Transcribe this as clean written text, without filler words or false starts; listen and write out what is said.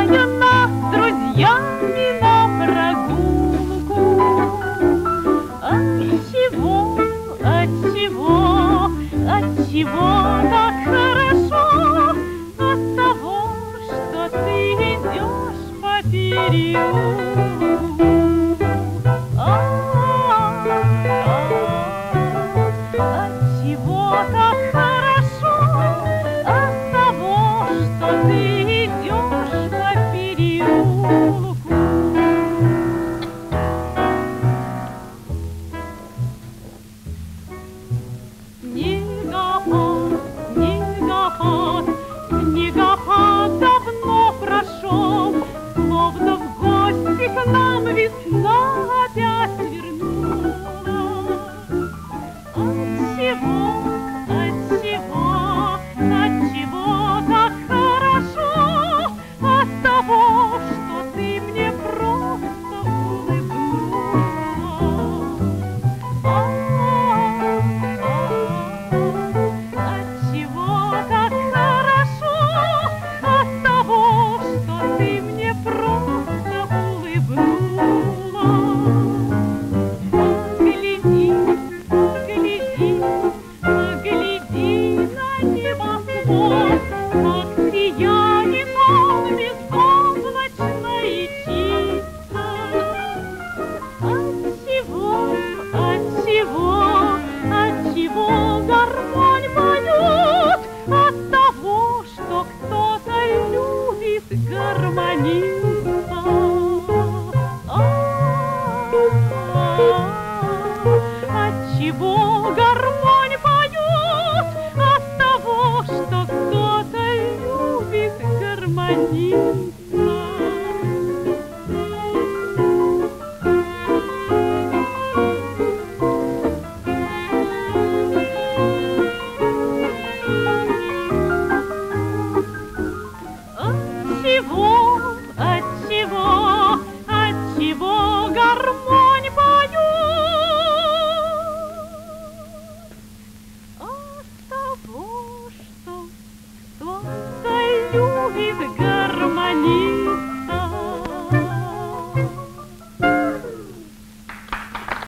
Выбираю нас с друзьями на прогулку. Отчего, отчего, отчего так хорошо? От того, что ты идешь по переулку. Отчего так хорошо? От того, что ты идешь по переулку. Снегопад, снегопад, снегопад давно прошел, словно в гости к нам весна опять вернулась. Отчего, отчего, отчего так хорошо? От того, что ты мне просто улыбнулась. Отчего так хорошо? От того, что ты мне просто улыбнулась. Погляди, погляди, погляди на небосвод, как сияет он безоблачно и чисто. Отчего, отчего, отчего гармонь поет? От того, что кто-то любит гармониста. Отчего гармонь поет? От того, что кто-то любит гармониста.